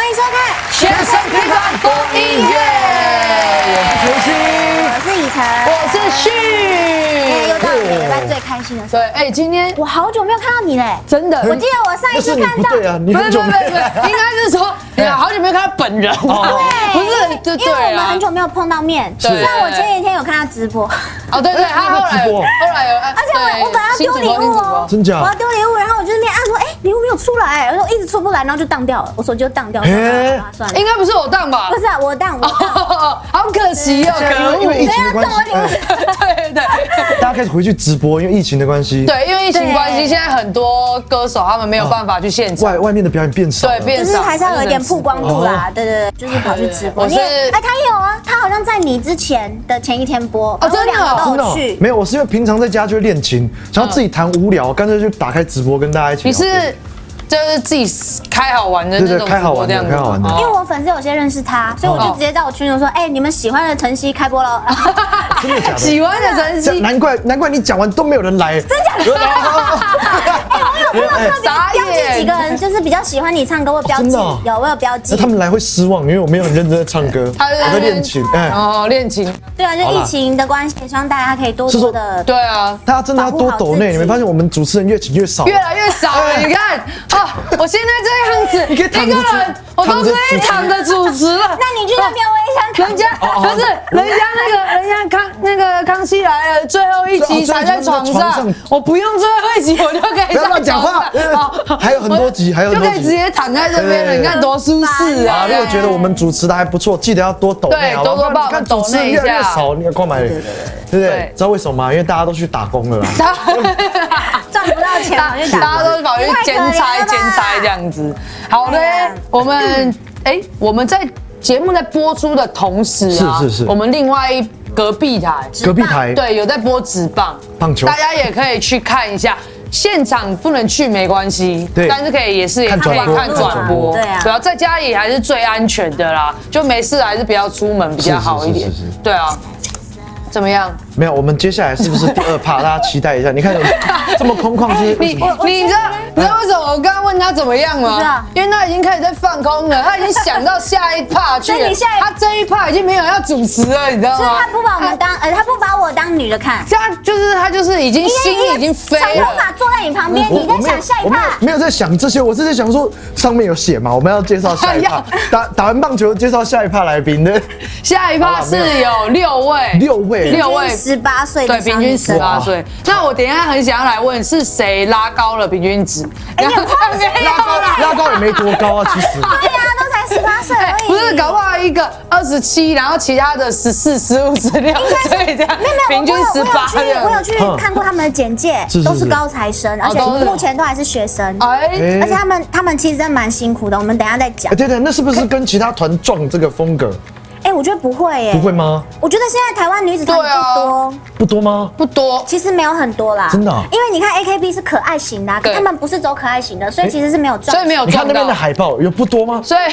欢迎收看学生批判风音乐， 我是全新， 我是以晨， 我是旭。 又到了礼拜最开心的时候。 对，今天我好久没有看到你嘞， 真的， 我记得我上一次看到， 对啊，你不是很久没应该是说，你好久没有看到本人， 对， 不是，就因为我对啊们很。久没有碰到面。 对虽然我前几天有看他直播， 哦，对对，他后来有， 而且我本来要丢礼物哦， 真假我要丢礼物，然后我就面按说，哎，礼物没有出来，我说一直出不来，然后就当掉了，我手机就当掉了，算了， 应该不是我当吧？ 不是啊，我当， 好可惜哦，可恶！ 因为疫情的关系， 对对大家开始回去直播，因为疫情的关系， 对，因为疫情关系，现在很多歌手他们没有办法去现场， 外面的表演变少， 对，变少， 就是还是要有一点曝光度啦，对对对，就是跑去直播。你哎，他也有啊，他好像在你之前的前一天播， 哦，真的都有去。 没有，我是因为平常在家就会练琴，然后自己弹无聊，干脆就打开直播跟大家一起。 你是就是自己开好玩的那种， 开好玩的，开好玩的。 因为我粉丝有些认识他，所以我就直接在我群里说，哎，你们喜欢的晨曦开播了。 真的假的？ 喜欢的晨曦， 难怪你讲完都没有人来， 真假的？哎，我有特别标记几个人，就是比较喜欢你唱歌，我标记有，我有标记。 那他们来会失望，因为我没有很认真在唱歌，我在练琴。 哦，练琴。 对啊，就疫情的关系，希望大家可以多多的。 对啊， 大家真的要多抖内。你们发现我们主持人越请越少， 越来越少了。你看，哦，我现在这样子，一个人我都可以躺着主持了。 那你去那边我也想。 人家不是人家那个康熙来了最后一集才在床上，我不用最后一集我就可以。 不要乱讲话。还有很多集，还有就可以直接躺在这边了。你看多舒适啊！ 如果觉得我们主持的还不错，记得要多抖内， 对，多多帮我们抖内一下。 越来越少，你要购买，对不对？知道为什么吗？因为大家都去打工了啦， 赚不到钱， 大家都跑去兼差这样子。好的，我们在节目在播出的同时啊，是，我们另外隔壁台对有在播职棒球，大家也可以去看一下。现场不能去没关系，但是可以看转播，对啊，主要在家里还是最安全的啦，就没事还是不要出门比较好一点，对啊，怎么样？ 没有，我们接下来是不是第2趴？大家期待一下。你看这么空旷， 你知道为什么我刚刚问他怎么样吗？因为他已经开始在放空了，他已经想到下一趴去了。他这一趴已经没有要主持了，你知道吗？ 所以他不把我们当他不把我当女的看。 这样他就是已经心已经飞了。 长头发坐在你旁边，你在想下一趴？ 没有在想这些，我是在想说上面有写嘛，我们要介绍下一趴。打完棒球介绍下一趴来宾的。 下一趴是有6位。 18岁的， 对，平均18岁。那我等一下很想要来问，是谁拉高了平均值？ 拉高也没多高啊，其实。 对呀，都才18岁而已。 不是，搞不好一个27，然后其他的14、15、16，所以这样平均18。 我有去看过他们的简介，都是高材生，而且目前都还是学生。而且他们其实真的蛮辛苦的，我们等一下再讲。 对，那是不是跟其他团撞这个风格？ 我觉得不会耶。 不会吗？ 我觉得现在台湾女子团不多吗？ 不多， 其实没有很多啦。 真的？ 因为你看 AKB 是可爱型的，可他们不是走可爱型的，所以其实是没有撞。 所以没有撞到。 你看那边的海报有不多吗？ 所以，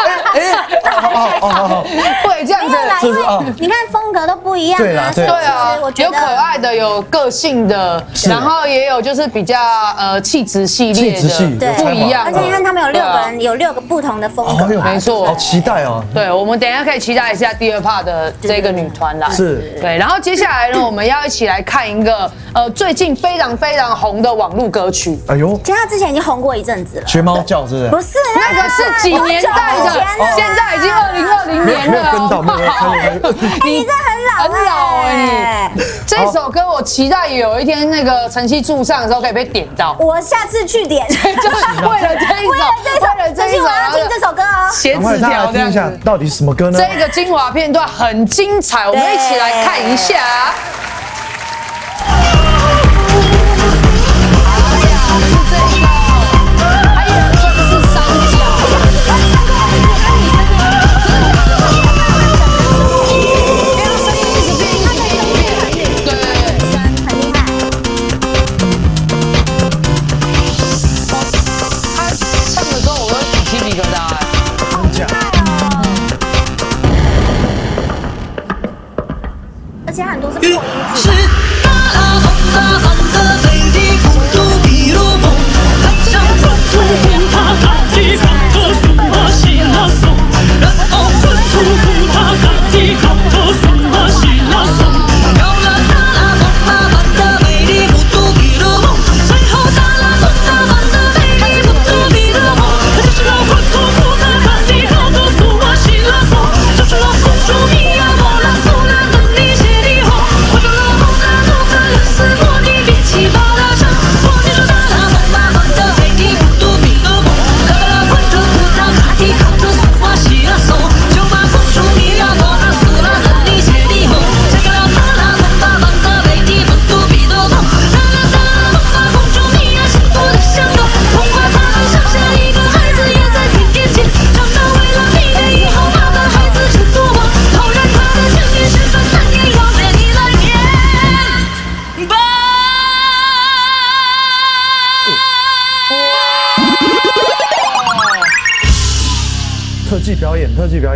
会这样子， 因为你看风格都不一样啊。 对啊，有可爱的，有个性的，然后也有就是比较气质系列的，不一样。 而且你看他们有6个人，有6个不同的风格， 没错。 好期待哦！ 对，我们等一下可以期待一下第2趴的这个女团啦。 是， 对。然后接下来呢，我们要一起来看一个最近非常非常红的网络歌曲。 哎呦， 其实他之前已经红过一阵子了。 学猫叫是不是？ 不是， 那个是几年代的，现在已经2020年了。 没有跟到，没有跟到。 你这很老哎！ 你这首歌我期待有一天那个晨曦驻唱的时候可以被点到。 我下次去点， 就是为了这一首， 晨曦我要听这首歌哦。 写纸条听一下，到底什么歌呢？ 这个精华片段很精彩，我们一起来看一下。 而且很多是破音。 技表演。 为什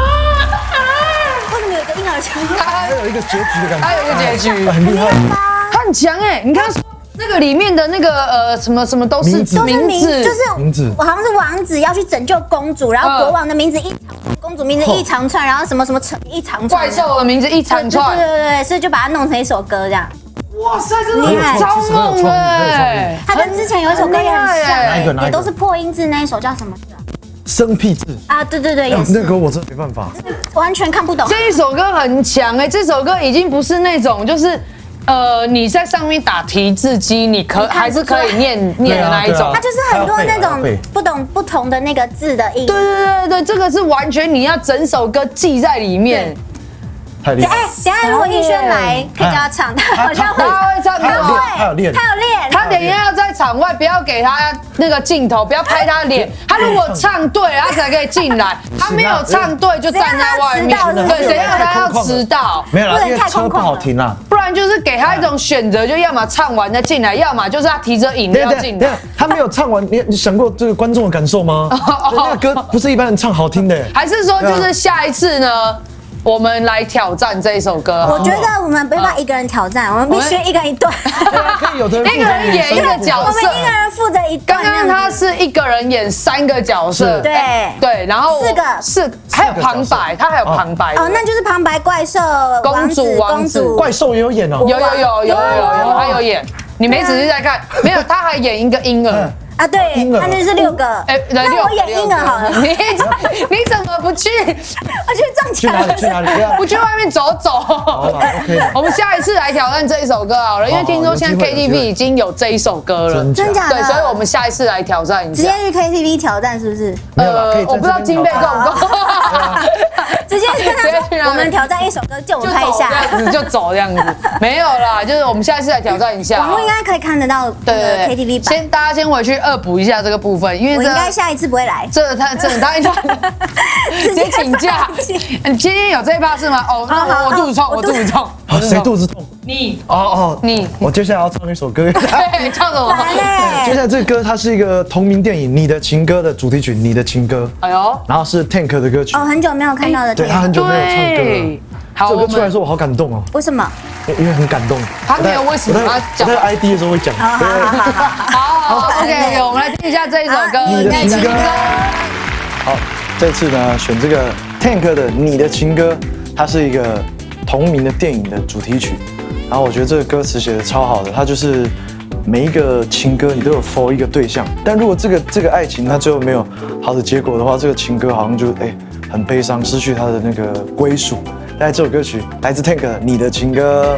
么有一个婴儿腔？ 还有一个结局的感觉。 还有一个结局， 很厉害。 他很强哎，你看。那个里面的那个什么都是名字， 就是名字，好像是王子要去拯救公主，然后国王的名字一长串，公主名字一长串，然后什么成一长串， 怪兽的名字一长串， 对，所以就把它弄成一首歌这样。 哇塞，真的超猛的！ 它跟之前有一首歌也很像，也都是破音字，那一首叫什么？ 生僻字啊，对，也是。 那歌我真的没办法， 完全看不懂。 这一首歌很强哎，这首歌已经不是那种就是。你在上面打提字机，你还是可以念的那一种。 它就是很多那种不同的那个字的音。 对，这个是完全你要整首歌记在里面。 太厉害！ 等下如果逸轩来，可以叫他唱，他好像会唱， 他有练。 他等一下要在场外，不要给他那个镜头，不要拍他脸。他如果唱对，他才可以进来。他没有唱对，就站在外面。对，谁让他要迟到？ 没有啦，因为车不好停啊。 不然就是给他一种选择，就要么唱完再进来，要么就是他提着饮料进来。 他没有唱完，你想过这个观众的感受吗？那个歌不是一般人唱好听的。 还是说，就是下一次呢？我们来挑战这一首歌。 我觉得我们没办法一个人挑战，我们必须一个人一段。 可以有的人一个人演一个角色， 我们一个人负责一段。 刚刚他是一个人演3个角色，对，然后4个，还有旁白，他还有旁白。 哦，那就是旁白怪兽、 公主， 怪兽也有演哦。 有，他有演。你没仔细在看，没有，他还演一个婴儿。 啊，对，他那是6个。那我演婴儿好了。 你怎么不去？ 我去撞墙了。 去哪里？ 不去外面走走。 好了 ，OK。 我们下一次来挑战这一首歌好了，因为听说现在 KTV 已经有这一首歌了， 真假的？ 对，所以我们下一次来挑战一下。 直接去 KTV 挑战是不是？ 我不知道经费够不够。 直接去我们挑战一首歌，就我拍一下， 这样子就走这样子。没有啦，就是我们下一次来挑战一下。 网络应该可以看得到。对 KTV 版。 大家先回去恶补一下这个部分，因为我应该下一次不会来。 他直接请假。你今天有这一趴是吗？哦，我肚子痛， 谁肚子痛？ 你你。我接下来要唱一首歌。 你唱什么？ 接下来这个歌它是一个同名电影《你的情歌》的主题曲，《你的情歌》。哎呦，然后是 Tank 的歌曲。 哦，很久没有看到的。 对他很久没有唱歌了。好，这首歌出来的时候我好感动哦。 为什么？ 因为很感动。 他没有为什么他讲？ 我在 ID 的时候会讲。 好 ，OK， 我们来听一下这一首歌《 你的情歌》。好，这次呢选这个 Tank 的《你的情歌》，它是一个同名的电影的主题曲。然后我觉得这个歌词写的超好的，它就是每一个情歌你都有 for 一个对象，但如果这个爱情它最后没有好的结果的话，这个情歌好像就很悲伤，失去它的那个归属。来，这首歌曲来自 Tank 的《你的情歌》。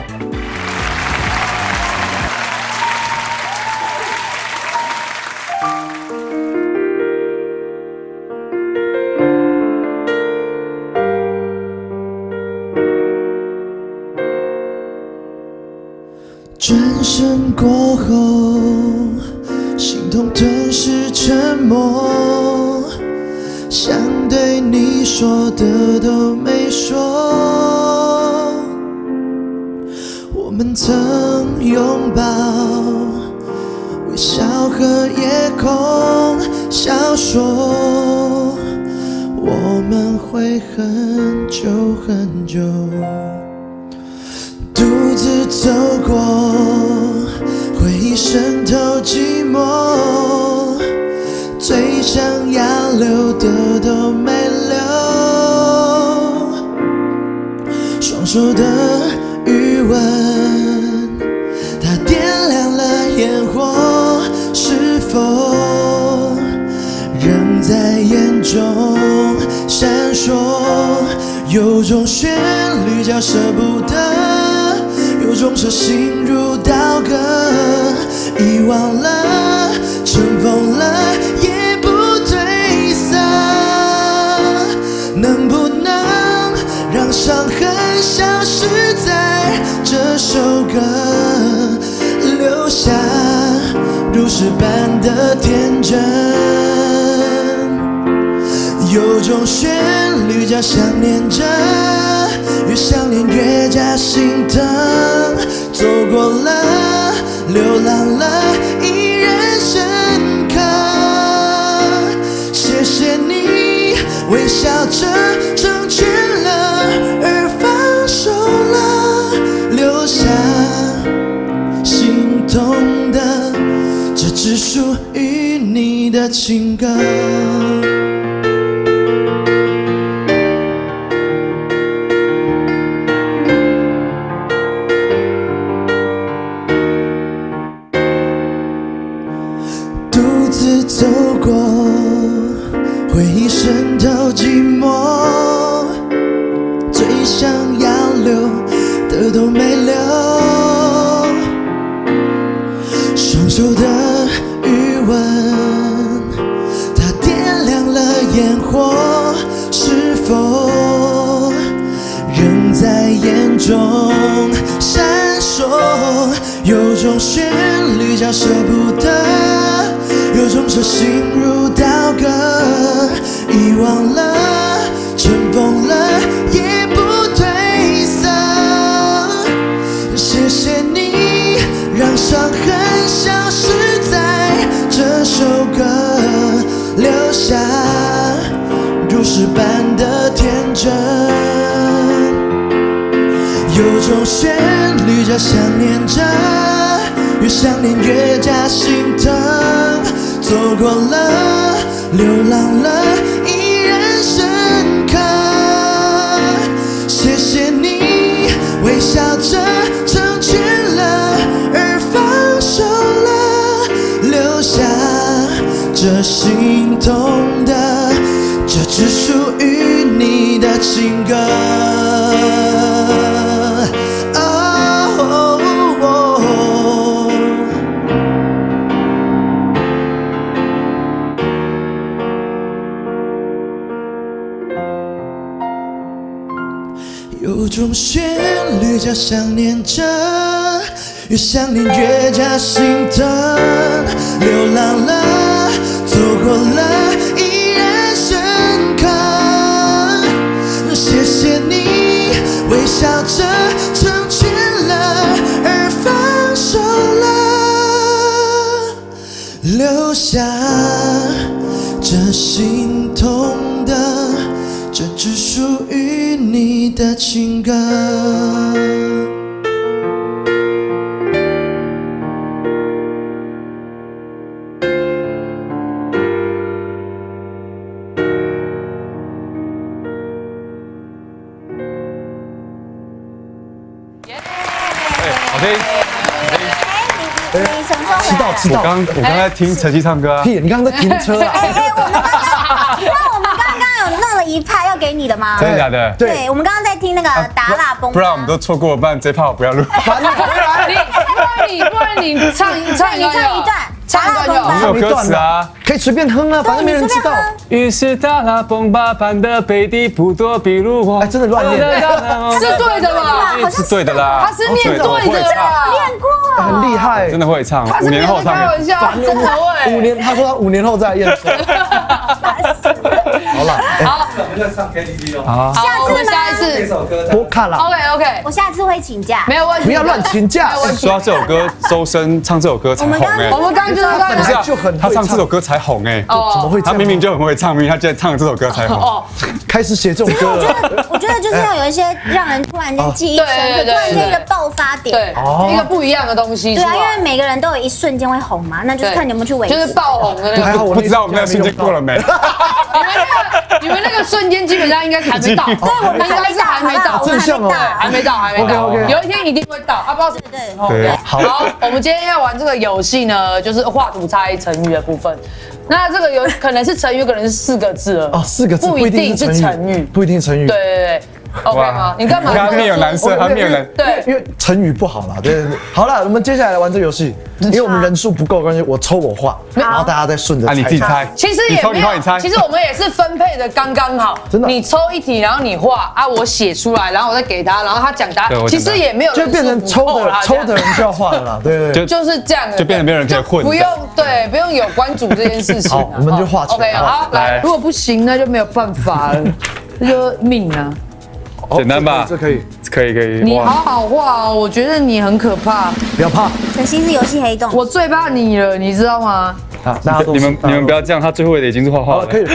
转身过后，心痛顿时沉默，想对你说的都没说。我们曾拥抱，微笑和夜空小说，我们会很久很久。独自走过，回忆渗透寂寞，最想要留的都没留。双手的余温，它点亮了烟火，是否仍在眼中闪烁？有种旋律叫舍不得，有种手心如刀割，遗忘了，尘封了，也不褪色。能不能让伤痕消失在这首歌，留下如诗般的天真？有种旋律叫想念着，越想念越加心疼。走过了，流浪了，依然深刻。谢谢你微笑着成全了，而放手了，留下心痛的，这只属于你的情歌。独自走过，回忆渗透寂寞，最想要留的都没留。双手的余温，它点亮了烟火，是否仍在眼中闪烁？有种旋律叫舍不得，有种手心如刀割，遗忘了，尘封了，也不褪色。谢谢你，让伤痕消失在这首歌，留下如诗般的天真。有种旋律叫想念着，越想念越加心疼。走过了，流浪了，依然深刻。谢谢你，微笑着成全了，而放手了，留下这心痛的，这只属于你的情歌。有种旋律叫想念着，越想念越加心疼。流浪了，走过了，依然深刻。谢谢你，微笑着成全了，而放手了，留下这心痛的，这只属于你的情歌。 好听。 你什么时候知道。我刚才听晨曦唱歌啊。 屁，你刚刚在停车啊？ 我们刚刚有弄了一派要给你的吗？ 真的假的？ 对，我们刚刚在听那个达拉崩， 不然我们都错过了，不然这炮不要录。 不然你唱一段。 达拉崩吧， 没有歌词啊， 可以随便哼啊，反正没人知道。 于是达拉崩吧般的贝蒂不多，比如我。 哎，真的乱念， 是对的吧？ 是对的啦， 他是念对的啦， 练过， 很厉害， 真的会唱。 5年后唱，开玩笑，真的会。 5年，他说他5年后再验收。好了， 好， 我们在唱 KTV 哦。 好，我们下一次这首歌我看了。 OK， 我下次会请假， 没有问题。 不要乱请假。 说到这首歌，周深唱这首歌才红哎。 我们刚刚就是不是就很他唱这首歌才红哎。 怎么会？ 他明明就很会唱，明明他现在唱这首歌才红。哦， 开始写这种歌。 我觉得就是要有一些让人突然间记忆深刻，突然间一个爆发点， 对，一个不一样的东西。 对啊，因为每个人都有一瞬间会红嘛，那就是看你有没有去维持。 就是爆红的那个。不知道我们那个瞬间过了没？ 你们那个瞬间基本上应该还没到， 对，我们应该是还没到， 正向哦， 还没到。有一天一定会到，不知道什么时候。对，好，我们今天要玩这个游戏呢，就是画图猜成语的部分。那这个有可能是成语，可能是4个字哦 ，4个字不一定是成语， 不一定成语。 对对对。OK 吗？你干嘛？ 他面有难色，他面有难。 对， 因为成语不好啦。对。好了，我们接下来来玩这个游戏，因为我们人数不够关系，我抽我画，然后大家再顺着猜。 你自己猜。 其实也没有，其实我们也是分配的刚刚好。真的。你抽一题，然后你画啊，我写出来，然后我再给他，然后他讲答案。其实也没有。 就变成抽的人就要画了啦。对对。 就是这样。 就变成没有人可以混。 不用有关主这件事情。 好，我们就画出来。 OK， 好，来。如果不行，那就没有办法了，这就命啊。 简单吧， 这可以。 你好好画哦，我觉得你很可怕。 不要怕， 晨曦是游戏黑洞。 我最怕你了，你知道吗？ 啊，大家都你们不要这样，他最会的已经是画画了。 可以。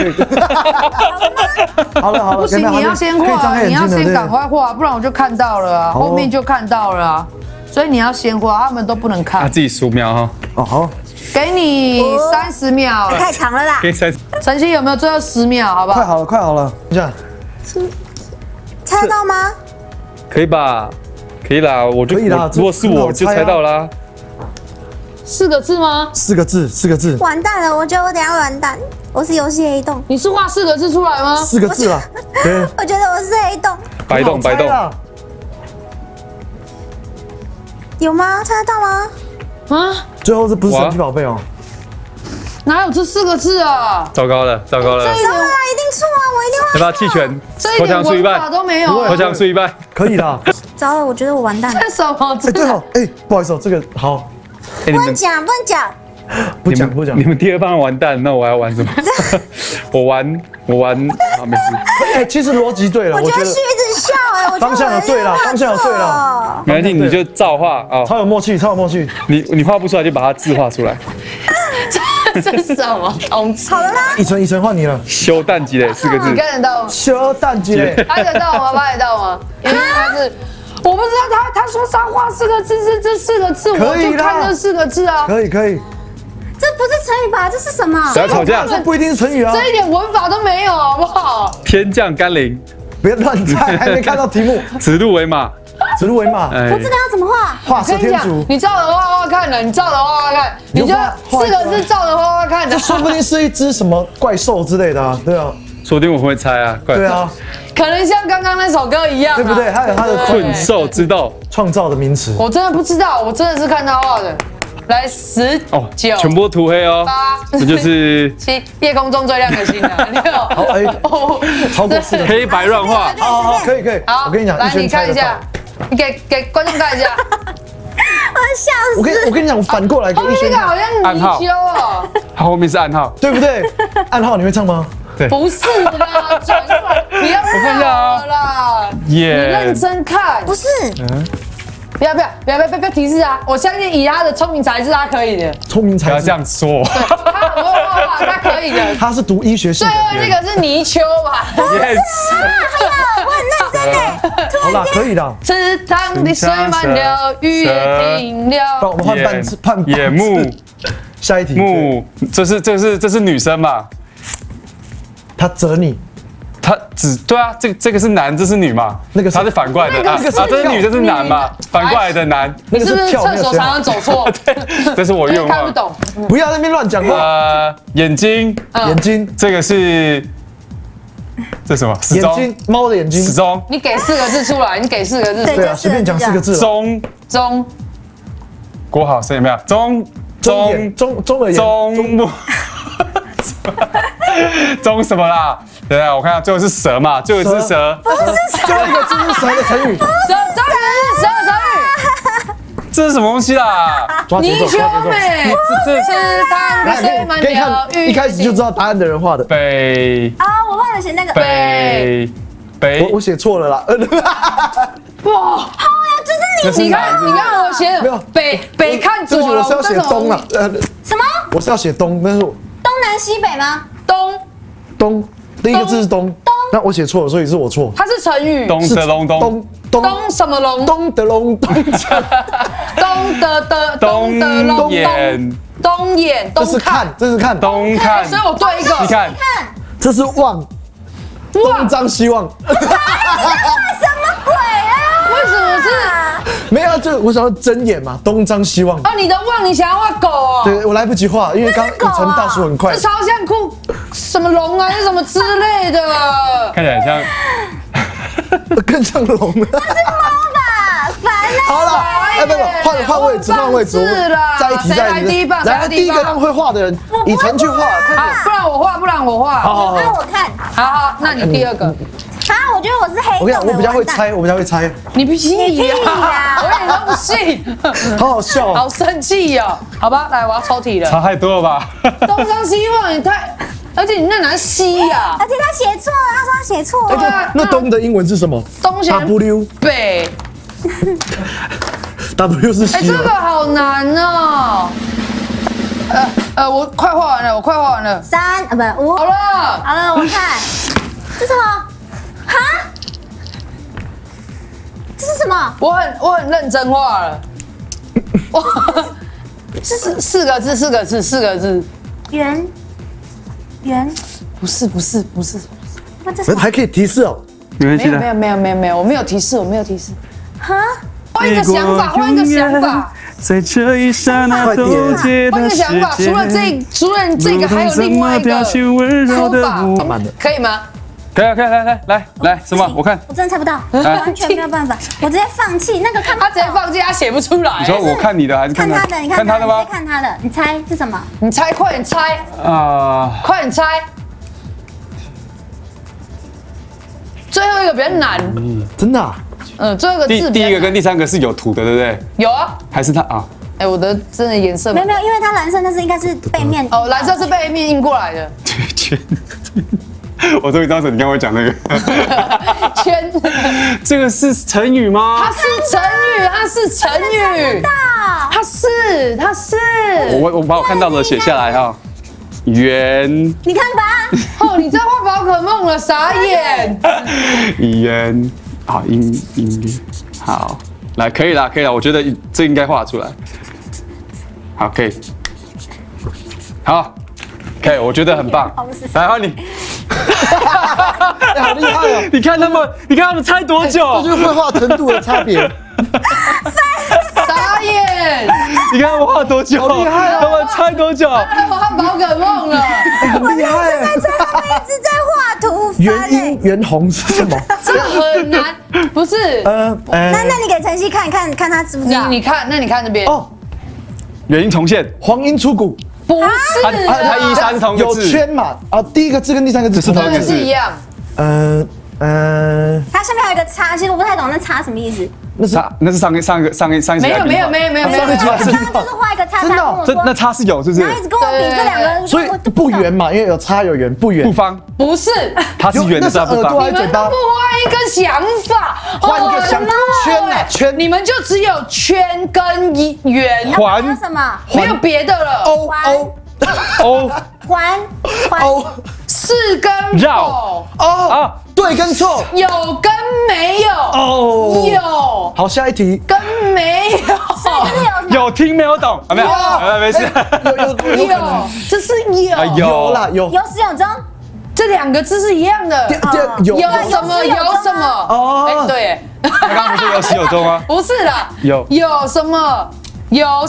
好了， 不行，你要先画，你要先赶快画，不然我就看到了啊，后面就看到了啊。所以你要先画，他们都不能看。 自己数秒哈。 哦，好。 给你30秒。 太长了啦。 给30。 晨曦有没有最后10秒？好不好？ 快好了，这样。 猜得到吗？ 可以吧？可以啦，我就可以啦。如果是我就猜到啦。 4个字吗 ？4个字。 完蛋了，我觉得我等下会完蛋。我是游戏黑洞。 你是画4个字出来吗 ？4个字啦。对。 我觉得我是黑洞。 白洞。 有吗？猜得到吗？ 啊？ 最后这不是神奇宝贝哦。 哪有这4个字啊？ 糟糕了！ 糟了，一定错啊！我一定会。 要不要弃权？ 投降输一半都没有。 投降输一半， 可以啦。 糟了，我觉得我完蛋了。 这什么？ 对哦，不好意思，这个好。 不能讲。 不讲。 你们第2棒完蛋，那我要玩什么？我玩，好没事。 其实逻辑对了， 我觉得旭一直笑方向有对了。 没关系，你就照画啊， 超有默契。 你画不出来就把它字画出来。 这是什么东西？ 好了吗？ 以晨换你了。 修蛋鸡嘞4个字。 你看得到吗？ 修蛋鸡嘞， 拍得到吗？因为他是，我不知道他说他画4个字是这4个字，我就看这4个字啊。 可以。 这不是成语吧？这是什么？ 不要吵架， 这不一定是成语啊。 这一点文法都没有，好不好？ 天降甘霖， 不要乱猜，还没看到题目。 指鹿为马。 我这个要怎么画？ 画蛇添足。 你照着画看的，你照着画看，你就4个字照着画看的。 这说不定是一只什么怪兽之类的啊，对啊。 说不定我会猜啊， 对啊。 可能像刚刚那首歌一样， 对不对？还有他的困兽之斗创造的名词。 我真的不知道，我真的是看他画的。来10、9， 全部涂黑哦。 8， 这就是 7，夜空中最亮的星啊！6， 好，超过4个， 黑白乱画。 好，可以。 好， 我跟你讲， 来你看一下，你给观众看一下。 我笑死！ 我跟你讲，我反过来给一轩看。好像泥鳅哦。 它后面是暗号， 对不对？暗号你会唱吗？ 对。 不是啦，转过来，不要笑啦。你认真看。 不是。 不要提示啊！我相信以他的聪明才智，他可以的。 聪明才智， 不要这样说。 他很会画画，他可以的。 他是读医学系的。 最后那个是泥鳅吧 ？Yes。 我很认真哎。 好啦，可以的。 池塘的水满了，雨也停了。 我们换野木。 下一题。 木，这是女生嘛？ 他责你。 对啊，这个是男，这是女嘛？那个他是反过来的啊，这是女，这是男嘛？反过来的男， 你是不是厕所常常走错？ 对，这是我愿望。 看不懂， 不要在那边乱讲话。 眼睛，这个是什么？ 眼睛，猫的眼睛。 时钟。 你给4个字出来，你给4个字。 对啊，随便讲4个字。 钟。 国好声有没有？中的眼。 中什么啦？对啊，我看到最后是蛇嘛，最后一只蛇。 不是最后一个字是蛇的成语。 蛇的成语。 这是什么东西啦？ 泥鳅妹。池塘的水满了， 一开始就知道答案的人画的。 北。 我忘了写那个。 北。 我写错了啦。 哇，好呀，就是你看我写的北看左， 我是要写东啊。 什么？ 我是要写东，但是东南西北吗？ 东，第一个字是东，那我写错了，所以是我错。 它是成语。 东的龙东什么龙？ 东的龙东眼东眼， 这是看， 东看， 所以我对一个。 你看， 这是望，东张西望。 什么鬼啊？ 为什么是？ 没有，就我想要睁眼嘛，东张西望。 你的望，你想要画狗哦？ 对，我来不及画，因为刚以晨大叔很快。 这超像什么龙还是什么之类的？ 看起来像， 更像龙。那是猫吧？烦了。 好了，不，换位置，再一题， 来第一棒， 来第一个让会画的人，以晨去画， 不然我画。 好， 那我看。 好，那你第2个。 我觉得我是黑洞。 我跟你讲，我比较会猜。 你屁呀！我一点都不信。 好好笑， 好生气哦。好吧，来，我要抽题了。 差太多了吧？ 东张西望也太，而且你那哪是西呀？ 而且他写错了，他说他写错了。 那东的英文是什么？ 东写 W 北。 W 是西。 这个好难哦。 我快画完了，我快画完了。 3不5。 好了， 好了，我看这是什么？哈？这是什么？ 我很认真画了。哇，四个字。 圆。 不是。 这还可以提示哦。 没有，我没有提示。 哈？ 换一个想法。 在这一刹那冻结的时间， 除了这个，还有另外一个说法，可以吗？ 可以，来，什么？我看， 我真的猜不到，完全没有办法，我直接放弃。那个看他直接放弃，他写不出来。 你说我看你的还是看他的？你看他的吗？ 看他的，你猜是什么？ 你猜，快点猜啊！快点猜。最后一个比较难， 真的。 最后一个字。 第一个跟第3个是有图的，对不对？ 有啊。 还是他啊？ 哎，我的真的颜色没有，因为它蓝色，但是应该是背面。 哦，蓝色是背面印过来的。 圈。我终于知道你刚刚讲那个圈。 这个是成语吗？ 它是成语。它是。 我把我看到的写下来哈。圆。 你看吧。 哦，你在画宝可梦了，傻眼。 圆。好，音乐。好，来，可以啦。我觉得这应该画出来。好，可以。好，可以，我觉得很棒。来，换你。 好厉害哦！ 你看他们猜多久？ 这就是绘画程度的差别。 傻眼！ 你看他们画多久？ 好厉害哦！ 他们猜多久？ 他画宝可梦了， 很厉害！ 他们一直在画图。 原音原红是什么？ 这个很难，不是？ 那你给晨曦看他知不知道？ 你看，那你看这边哦， 原音重现， 黄莺出谷。 不是， 它1、3是同个字， 有圈嘛？啊，第一个字跟第3个字是同个字一样。 它下面还有一个叉，其实我不太懂那叉什么意思。 那是上一集。 没有。 上一集刚刚就是画一个叉， 真的？ 那叉是有，是不是？ 然后一直跟我比这2个， 所以不圆嘛，因为有叉有圆，不圆。 不方。 不是， 它是圆的，它不方。 你们都不换一个想法， 换一个想法，圈， 你们就只有圈跟圆， 环什么？ 没有别的了。 环， 是跟绕对跟错， 有跟没有有。 好，下一题， 跟没有， 有听没有懂？没有，没事。 有，这是有啦，有始有终，这2个字是一样的。有什么？哦，对， 他刚刚不是有始有终吗？ 不是啦，有什么？有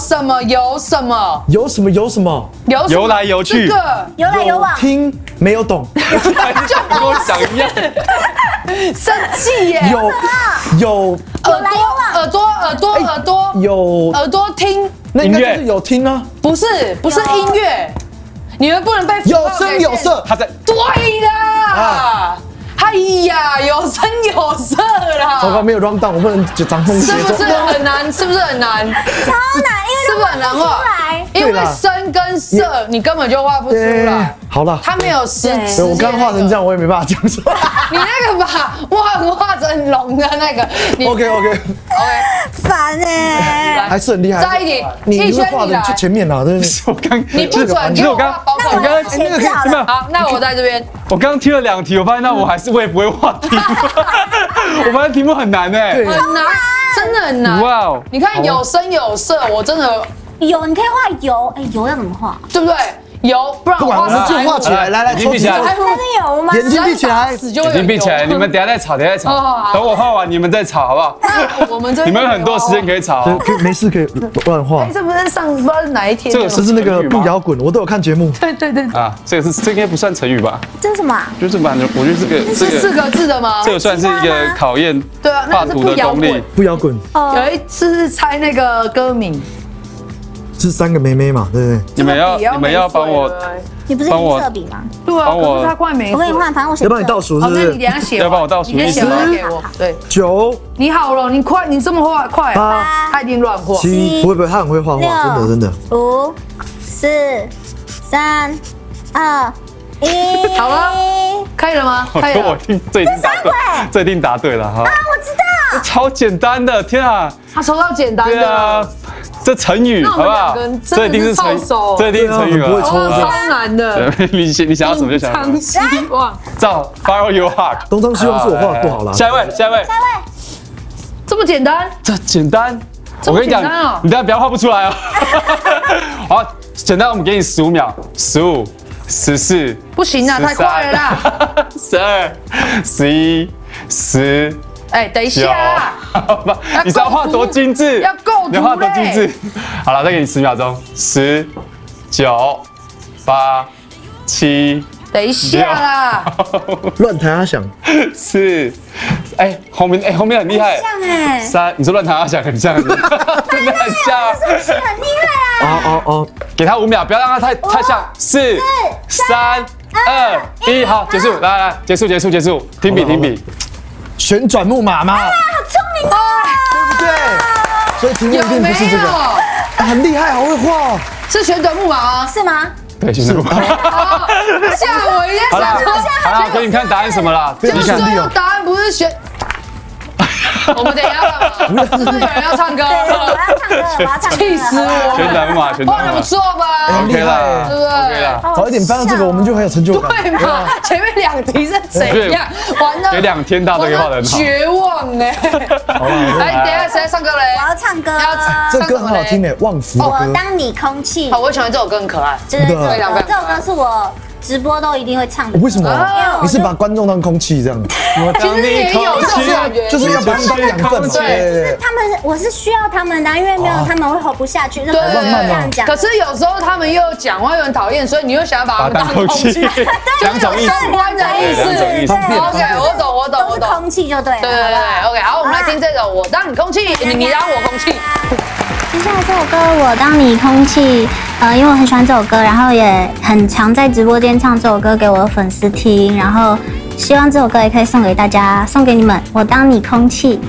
什么？ 游来游去， 游来游往， 听没有懂， 就跟我想一样， 生气耶！ 有耳朵，有耳朵听， 那应该就是有听啊， 不是音乐，你们不能被有声有色， 他在对啦。哎呀，有声有色啦！ 糟糕，没有 round down， 我不能掌控节奏。 是不是很难？超难，因为是不是很难画？因为声跟色你根本就画不出来。 好了， 它没有实质。 我刚画成这样，我也没办法讲出来。 你那个把画成龙的那个 ，OK， 烦哎， 还是很厉害。 再一点， 你会画的去前面啦，真的是。 我刚你不准给我画宝可梦。 那个好了， 好，那我在这边。 我刚刚听了2题，我发现我也不会画题目，我发现题目很难哎， 很难，真的很难。哇哦，你看有声有色，我真的有，你可以画油，油要怎么画？ 对不对？油，不然我画就画起来，来， 眼睛闭起来， 真的有吗？ 眼睛闭起来， 眼睛闭起来，你们等下再吵，等我画完你们再吵，好不好？ 我们这你们有很多时间可以吵， 没事可以乱画。 这不是不知道是哪一天？ 这个是那个不摇滚，我都有看节目。 对啊，这应该不算成语吧？ 这是什么？ 就是我觉得这个是4个字的吗？ 这个算是一个考验画图的功力。 不摇滚。 有一次是猜那个歌名。 是3个妹妹嘛，对不对？ 你们要帮我， 你不是银色笔吗？ 对啊，可是它快没。 我给你换，反正我写。 要帮你倒数是不是？ 那你等下写。 要帮我倒数。 你先写完给我。对。 9。 你好了，你快，你这么快。8。他已经乱画。 7。不会，他很会画画，真的。 5、4、3、2、1。 好了，可以了吗？可以了。 我听这一定答对了哈。 啊，我知道。 超简单的，天啊！ 他抽到简单的。 这成语好不好？这一定是成语，这一定是成语， 不会抽，超难的。 你想要什么就想。 东张西望， 照 follow your heart。 东张西望是我画的不好啦。 下一位， 这么简单？ 这简单。我跟你讲，你等下不要画不出来哦。好，简单，我们给你15秒，15、14， 不行啊，太快了啦。 12、11、10。 哎，等一下啦！ 你知道画多精致？ 要构图， 你要画多精致？好了，再给你10秒钟，10、9、8、7。 等一下啦！ 乱弹阿翔 4，后面很厉害， 像哎 3，你说乱弹阿翔很像，真的很像， 是不是很厉害啊？ 哦， 给他5秒，不要让他太像，4、3、2、1，好，结束，来，结束，停笔。 旋转木马吗？ 好聪明哦， 对不对？所以题目一定不是这个，很厉害，好会画哦。 是旋转木马吗？ 是吗？ 对，旋转木马。 吓我一下！ 好了，给你看答案什么了？ 就是最后答案不是旋。我们等一下干嘛？是不是有人要唱歌？ 我要唱歌， 气死我！ 旋转木马， 画得不错吧？ OK 了， 对不对？ 早一点翻到这个，我们就很有成就感。 对嘛？前面2题是怎样？完了， 给2天大都可以画得很好。 绝望哎！来，等一下谁要唱歌嘞？ 我要唱歌。 这歌很好听诶，旺福的歌。 我当你空气。 好，我喜欢这首歌，很可爱。 真的，这首歌是我直播都一定会唱的。 为什么？你是把观众当空气这样？ 其实也有这种感觉， 就是要把他们当养分。 对，他们我是需要他们的，因为没有他们会活不下去。对，这样讲。 可是有时候他们又讲话又很讨厌，所以你又想要把他们当空气， 两种意思， 相关的意思。OK，我懂。 都是空气就对了。 对。OK，好，我们来听这首《我当你空气》，你当我空气。 接下来这首歌《我当你空气》，因为我很喜欢这首歌，然后也很常在直播间唱这首歌给我的粉丝听，然后希望这首歌也可以送给大家，送给你们。我当你空气。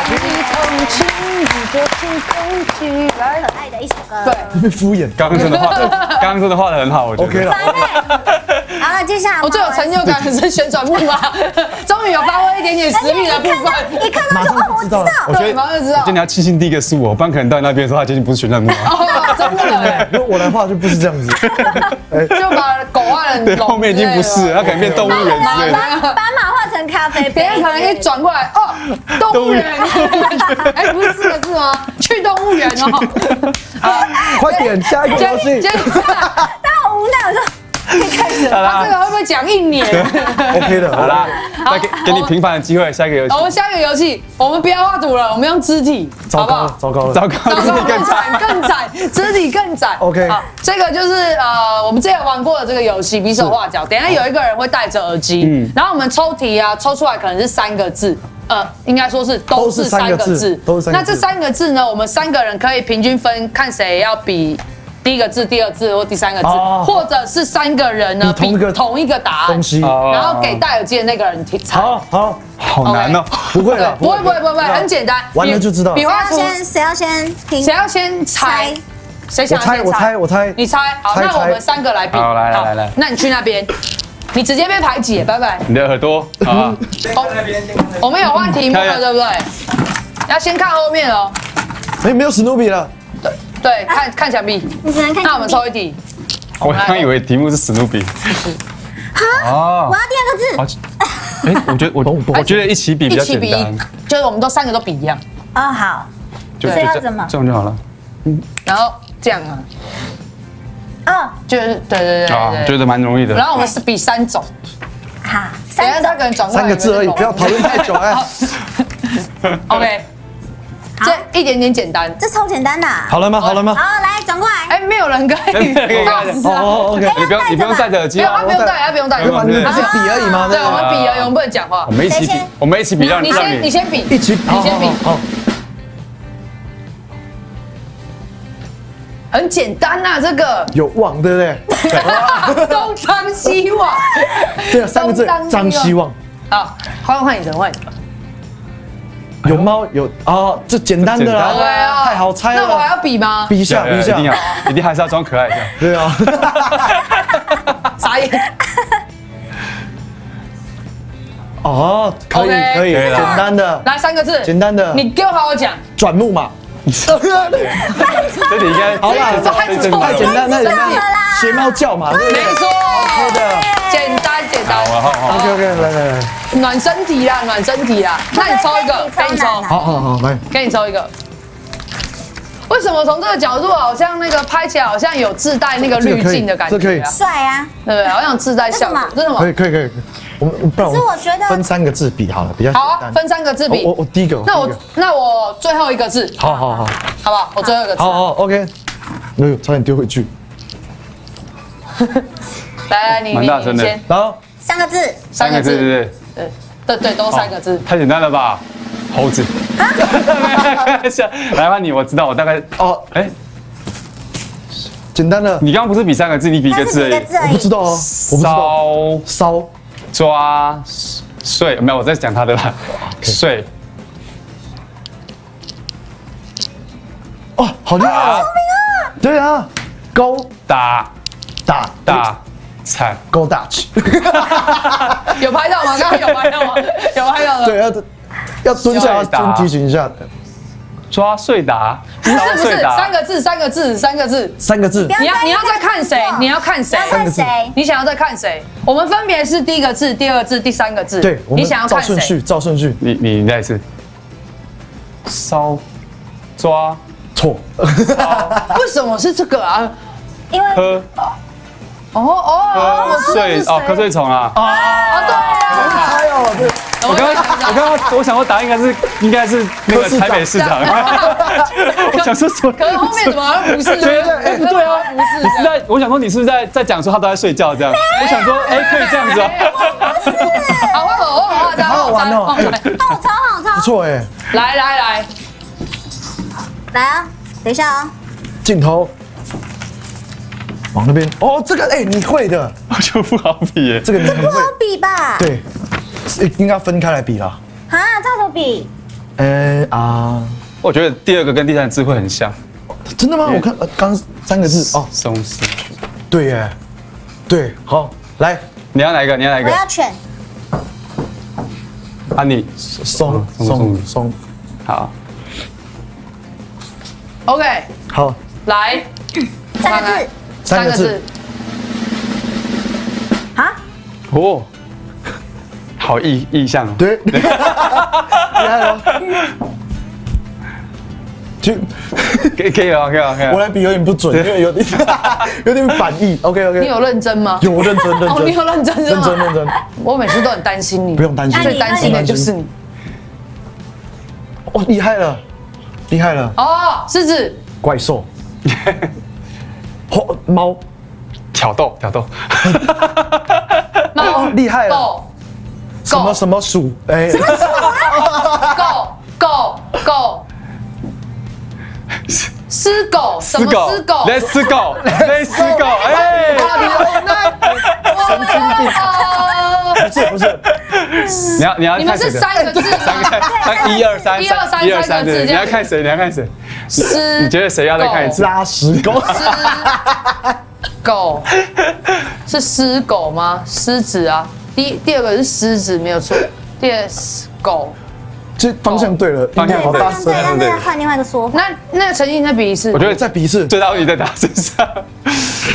同情，你就请动起来。 可爱的一首歌。 对， 被敷衍。 刚刚真的画得很好，我觉得。 OK 了。 好了，接下来我最有成就感的是旋转木马，终于有发挥一点点实力的部分。 一看到就哦，我知道。 我觉得马上就知道。 我觉得你要庆幸第一个是我，不然可能到你那边的时候，它已经不是旋转木马。 哦，真的哎。 如果我来画就不是这样子， 就把狗画成对，后面已经不是，它可能变动物园之类的。 把马画成咖啡杯， 别人可能一转过来，哦，动物园。哎，不是4个字吗？去动物园哦。好， 快点下一个游戏。 但我无奈，我说。可以开始了， 他这个会不会讲1年 ？OK 的， 好啦，再给你平反的机会，下一个游戏。 我们下一个游戏，我们不要画图了，我们用肢体，好不好？ 糟糕了， 肢体更惨， 更惨，肢体更惨。 OK， 好，这个就是我们之前玩过的这个游戏，比手画脚。等一下有一个人会戴着耳机，然后我们抽题啊，抽出来可能是3个字。应该说是都是3个字，那这3个字呢，我们3个人可以平均分，看谁要比第一个字、第2个字或第3个字，或者是3个人呢比同一个答案，然后给戴耳机的那个人猜。 好难哦， 不会了， 不会，很简单， 完了就知道。 谁要先听？ 谁要先猜？谁想先猜？我猜。 你猜。好，那我们3个来比。 好，来。 那你去那边。你直接被排挤，拜拜。 你的耳朵啊！ 我们有换题目了，对不对？要先看后面哦。 哎，没有史努比了。 对，看墙壁。 你只能看。 那我们抽一题。 我刚以为题目是史努比。 好，我要第2个字。 哎，我觉得一起比比较简单。 就是我们都3个都比一样。 哦，好。 就这样怎么？ 这样就好了。 然后这样啊。就是对， 觉得蛮容易的。 然后我们是比3种， 好 ，3个人转过来 3个字而已，不要讨论太久哎。 OK， 这一点点简单， 这超简单的。 好了吗？ 好，来转过来。 哎，没有人可以， 哦 OK， 你不用戴着耳机啊，不用戴，不用戴， 你们不是比而已吗？ 对，我们比而已，我们不能讲话。 我们一起比，让你先比， 一起比， 你先比， 好。 很简单呐，这个有望，对不对？ 东张西望， 对啊，3个字，张希望。 好，换你的， 有猫有哦，这简单的啦，太好猜了。 那我还要比吗？ 比一下， 一定还是要装可爱一下。 对啊。 傻眼。 哦，可以，简单的。 来3个字， 简单的。 你给我好好讲。 转木马。 这里应该好啦，太简单，学猫叫嘛，对不对？ 没错， 好的， 简单。 好 OK， 来， 暖身体啦。那你抽一个，给你抽。 好，来， 给你抽一个。为什么从这个角度好像那个拍起来好像有自带那个滤镜的感觉？ 这可以， 帅啊， 对不对？好像自带效果。这是什么？ 可以。我们不然我觉得分3个字比好了，比较简单。 好啊，分3个字比。 我第一个。 那我最后一个字。 好， 好不好？我最后一个字。 好 OK。哎呦，差点丢回去。 来，你先。 然后 3个字 ，3个字， 对，都3个字。 太简单了吧？猴子。来吧，我知道，我大概简单的。 你刚刚不是比3个字，你比1个字而已。 我不知道哦，烧、 抓、睡，没有，我在讲他的啦。睡。 哦，好厉害啊！对啊，勾打惨， 勾大去。 有拍到吗？刚刚有拍到吗？有拍到的。 对，要蹲下，先提醒一下。 抓睡打， 不是3个字。你要再看谁？你要看谁？你想要再看谁？我们分别是第1个字、第2个字、第3个字。 对， 你想要看谁？ 照顺序。 你再一次。烧抓错。 为什么是这个啊？ 因为喝睡瞌睡虫啊！ 对啊， 猜哦，对。 我想说答案应该是那个台北市长。我想说什么？ 可是后面怎么好像不是？ 对啊，不是。你是在？我想说你是不是在讲说他都在睡觉这样？我想说，可以这样子啊。 好，我好好玩哦。 好超。 不错哎。 来啊，等一下啊。 镜头。往那边哦，这个你会的， 我就不好比耶， 这个你很会。 不好比吧？ 对，应该分开来比啦。 啊，这怎么比？ 我觉得第2个跟第3个字会很像。 真的吗？我看刚3个字哦， 松狮。 对耶，对，好，来， 你要哪一个？你要哪一个？ 我要犬。 啊，你松， 好 ，OK， 好， 来 3个字。 3个字。 啊？ 哦，好意象哦。 对，厉害了。就可以了。 我来比有点不准，因为有点反义。OK。 你有认真吗？ 有认真。 哦，你有认真是吗？ 认真。 我每次都很担心你， 不用担心， 最担心的就是你。 哦，厉害了。 哦，狮子。 怪兽。猫。 挑逗。 猫。 厉害了。 狗。 什么鼠？哎。 狗。狮狗，什么狮狗？ 类似狗，哎， 神经病！不是， 你要你们是3个字 ，1、2、3字，你要看谁？你觉得谁要再看一次？ 拉屎狗。 狗是狮狗吗？狮子啊，第2个是狮子，没有错。第2是狗。 这方向对了， 方向好大声。 对，但是换另外一个说法。 那陈毅再比一次。 我觉得再比一次， 最大问题在他身上。 烦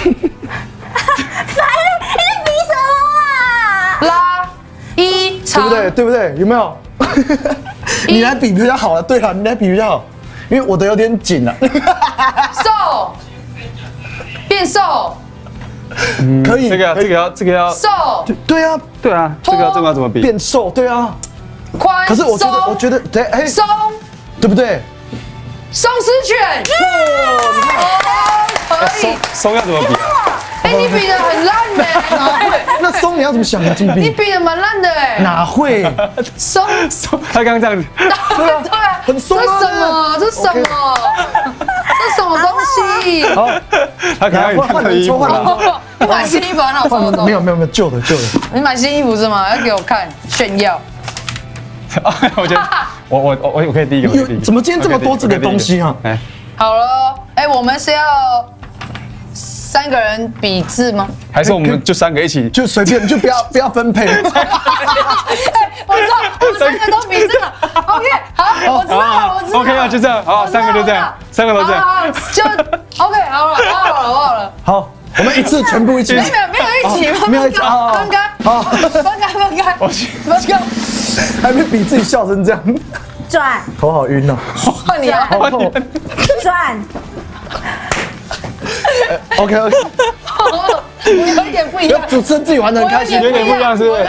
了，你在比什么啊？ 拉一长， 对不对？有没有？你来比比较好了。对了，你来比比较好，因为我的有点紧了。 瘦，变瘦。 可以， 这个要瘦。 对啊， 这个要怎么比？ 变瘦，对啊。 宽。 可是我觉得，对，哎， 松， 对不对？ 松狮犬。可以。 松要怎么比？ 哎，你比的很烂呢。 哪会？那松你要怎么想啊？怎么比？ 你比的蛮烂的哎。 哪会？ 松， 他刚刚这样子。 对啊， 很松啊。 这什么？这什么东西？ 好， 他刚刚换人抽， 你买新衣服啊？那没有，旧的。 你买新衣服是吗？要给我看炫耀。 我觉得我可以第一个。 怎么今天这么多这个东西啊？ 好了，哎，我们是要3个人比字吗？ 还是我们就3个一起？ 就随便，就不要分配。 我知道，我们3个都比字了。OK， 好，我知道。 OK 啊，就这样，好，3个就这样，3个都这样。 就 OK， 好了，我好了。 好，我们一次全部一起。 没有一起， 没有一起， 分开。好，分开。分开。 还没比自己笑成这样。 转。 头好晕哦。 换你啊！ 转。 OK， 有一点不一样。 主持人自己玩得很开心， 有点不一样，是不是？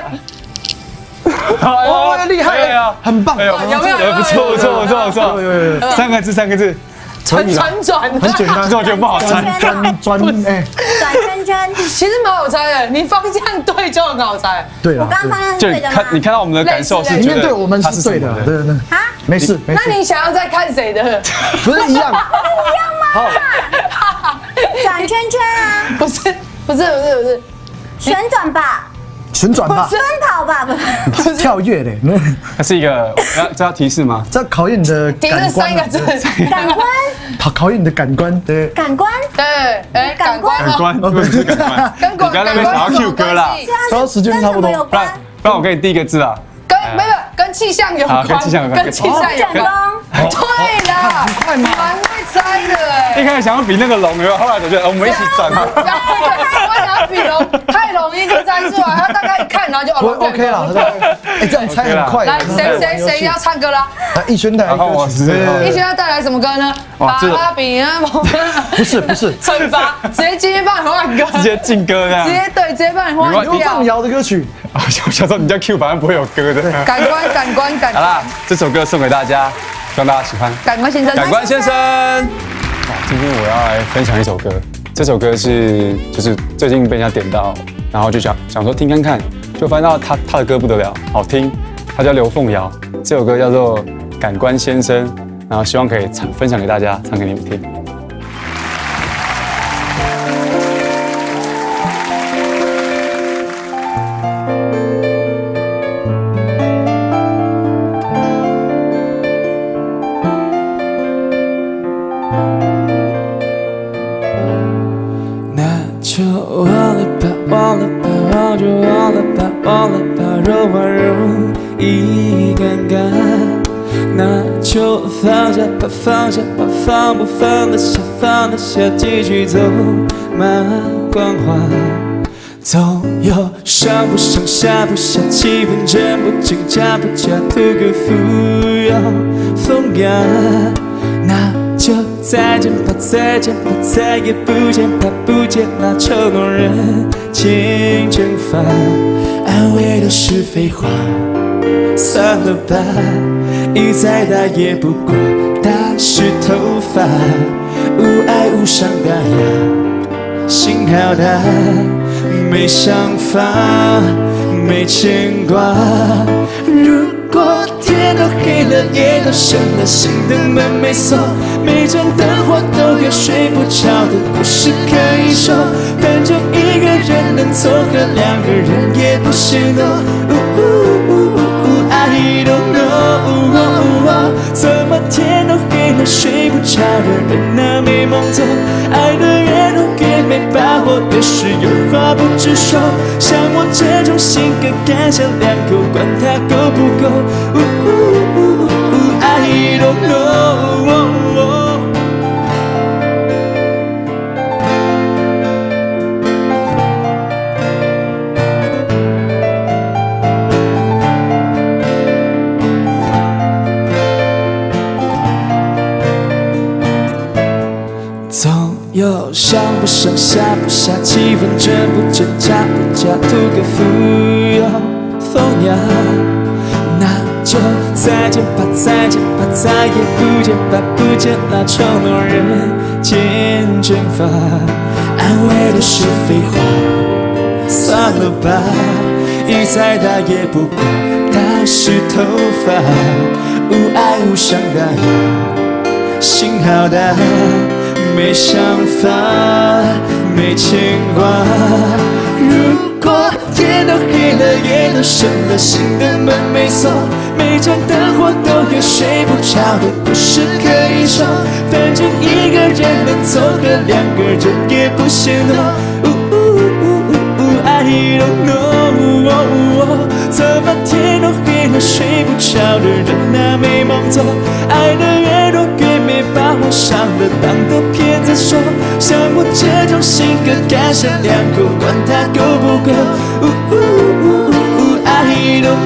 哦，厉害啊，很棒， 有没有？ 不错。3个字。 转， 很简单， 可是我觉得不好猜。 转圈圈， 其实蛮好猜的，你方向对就很好猜。 对啊， 我刚刚方向是就对的吗？ 你看到我们的感受是里面对我们是对的，对。 啊？ 没事。 那你想要再看谁的？ 不是一样？ 好，转圈圈啊！ 不是， 旋转吧， 旋转吧， 奔跑吧，不是跳跃嘞。 它是一个，这要提示吗？ 这考验你的感官。 3个字。 感官， 考验你的感官，对。 感官， 对，哎，感官， 不是感官， 跟你不要在那边想要 Q 歌啦。 然后时间差不多， 不然我给你第一个字啊。 跟气象有关， 跟气象有关。 卷风， 对啦， 很快吗？ 蛮会猜的哎。 一开始想要比那个龙，后来我觉得我们一起转。 我想要比龙，太容易就猜出来，他大概一看，然后就 OK 了。哎，这样猜很快。 来，谁要唱歌啦？ 逸轩带来歌曲。 逸轩要带来什么歌呢？芭比啊， 不是。 惩罚，直接今天帮你换歌， 直接进歌这样。 直接帮你换刘放瑶的歌曲。 我想说你叫 Q， 反正不会有歌的。 感官。 好啦，这首歌送给大家，希望大家喜欢。 感官先生。 今天我要来分享一首歌，这首歌就是最近被人家点到，然后就想说听看看，就发现到他的歌不得了，好听。他叫刘凤瑶，这首歌叫做《感官先生》，然后希望可以分享给大家，唱给你们听。 那就放下吧，放下吧，放不放得下，放得下，继续走马观花。总有上不上下不下，气氛真不真假不假，图个富有风雅。那就再见吧，再见吧，再也不见，怕不见那臭动人情蒸发，安慰都是废话，算了吧，雨再大也不过打湿头发，无爱无伤大雅，心好大。没想法，没牵挂。如果天都黑了，夜都深了，心的门没锁，每盏灯火都有睡不着的故事可以说。反正一个人能凑合，两个人也不是诺。I don't know， 怎么天都黑了，睡不着的人啊没梦做，爱的越多越没把握，越是有话不直说。像我这种性格，干香两口，管它够不够。I don't know。总有上不上下不下，气氛真不真假不假，图个富有风雅。那就再见吧，再见吧，再也不见，怕不见那冲动人间蒸发，安慰都是废话，算了吧，雨再大也不过打湿头发，无爱无伤大雅，心好大。没想法，没牵挂。如果天都黑了，夜都深了，心的门没锁，每盏灯火都有睡不着的故事可以说。反正一个人能凑合，两个人也不显露。I don't know， 怎么天都黑了，睡不着的人啊没梦做，爱的越多越没把握，伤了当个骗子说。像我这种性格，干香两口，管它够不够。I don't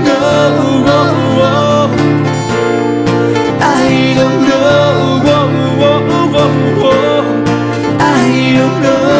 know，I don't know，I don't know。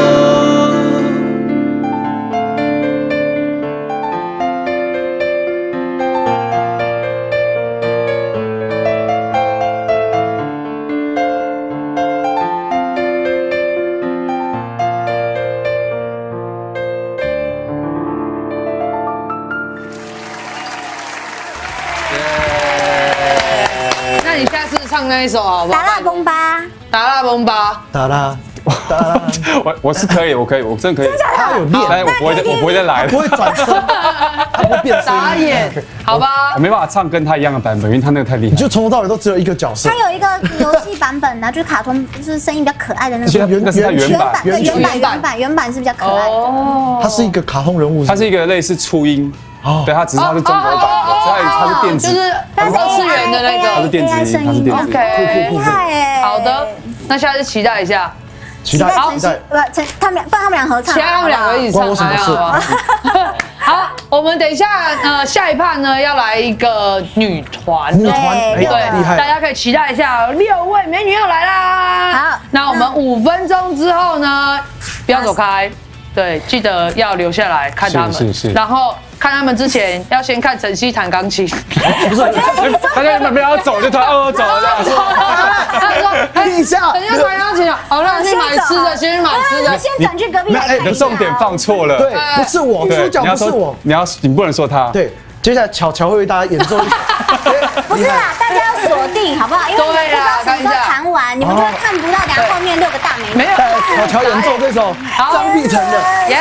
唱那一首好不好？ 达拉崩吧， 达拉崩吧， 达拉，达拉。 我是可以，我真的可以。 他有练， 我不会再来了， 不会转身，他不会变声。 傻眼，好吧。 我没办法唱跟他一样的版本，因为他那个太厉害。 你就从头到尾都只有一个角色。 他有一个游戏版本呢，就是卡通，就是声音比较可爱的那种。 那是他原版是比较可爱的。 哦，他是一个卡通人物， 他是一个类似初音。对，他只是他是中国版的，他是电子， 就是二次元的那个， 他是电子音，他是电子音。 OK， 厉害哎。 好的，那下次期待一下。 期待， 他们俩合唱， 他们两个一起唱， 关我什么事？ 好，我们等一下，下一趴呢要来一个女团， 对，厉害， 大家可以期待一下，6位美女要来啦。 好， 那我们5分钟之后呢，不要走开，对，记得要留下来看他们，然后。看他们之前要先看晨曦弹钢琴， 不是，大家没有走就突然走了这样。 他说：“ 等一下， 等一下弹钢琴啊，好，那去买吃的，先去买吃的。 先转去隔壁来看一下。” 你的重点放错了， 对，不是我，主角不是我， 你不能说他。 对，接下来巧会为大家演奏一首。 不是啦，大家要锁定好不好？因为你不知道什么时候弹完，你们就会看不到等下后面6个大美女。 没有， 巧演奏这首张碧晨的， 耶。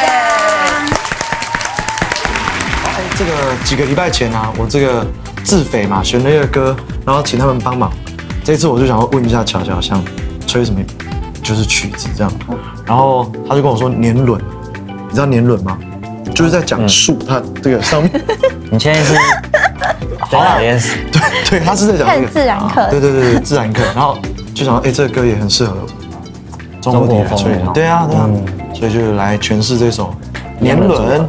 这个几个礼拜前啊，我这个自肥嘛，选了一个歌，然后请他们帮忙。这次我就想要问一下巧巧，想吹什么，就是曲子这样。然后他就跟我说年轮，你知道年轮吗？就是在讲树，它这个上面。 你现在是好啦，对，他是在讲那个自然课， 对，自然课，然后就想说，这个歌也很适合中国笛来吹，对啊，所以就来诠释这首《年轮》。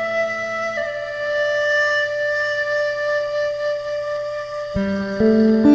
你。